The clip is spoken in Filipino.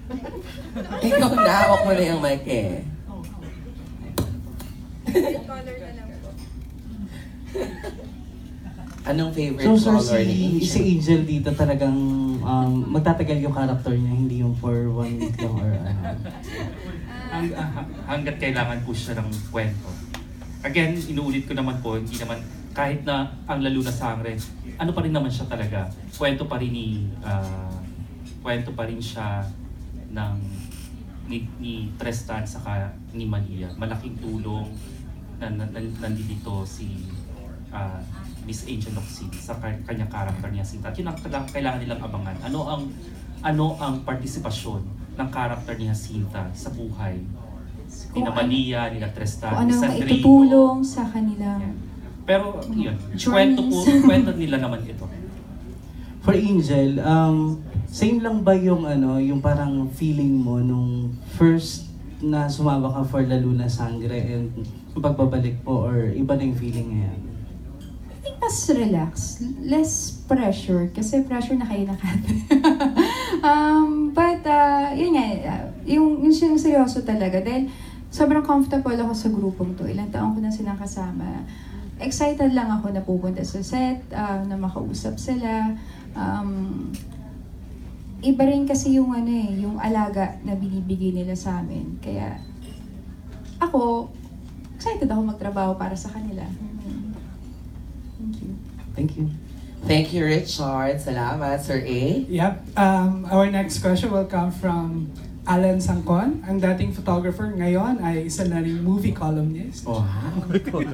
Ikaw na, hawak mo na yung mic eh. Color na lang po. Anong favorite So sir, color ni si Angel? Angel dito talagang magtatagal yung character niya, hindi yung for 1 week lang or ano. Hanggat kailangan po siya ng kwento. Again, inuulit ko naman po, hindi naman, kahit na ang lalo na sangre, ano pa rin naman siya talaga. Kwento pa rin kwento pa rin siya ng ni Tristan saka ni Malia. Malaking tulong na nandito si Miss Angel Locsin sa kanyang character niya Sinta. At yun ang kailangan nilang abangan. Ano ang partisipasyon ng character niya Sinta sa buhay ni Malia, ni Tristan, kung ni ano Sandrigo. maitutulong sa kanila. Yeah. Pero yun, Journeys. kwento nila naman ito. For Angel, same lang ba yung yung parang feeling mo nung first na sumama ka for Lalo na Sangre and yung pagbabalik po, or iba na yung feeling ngayon? I think mas relax, less pressure, kasi pressure na kayo na but yun nga, yung seryoso talaga, dahil sobrang comfortable ako sa grupong to. Ilang taon ko na silang kasama. Excited lang ako na pupunta sa set, na makausap sila. Iba rin kasi yung yung alaga na binibigay nila sa amin. Kaya ako, excited ako magtrabaho para sa kanila. Thank you. Thank you. Thank you, Richard. Salamat, Sir A. Yep. Our next question will come from Alan Sangkon, ang dating photographer, ngayon ay isa na ring movie columnist. Wow.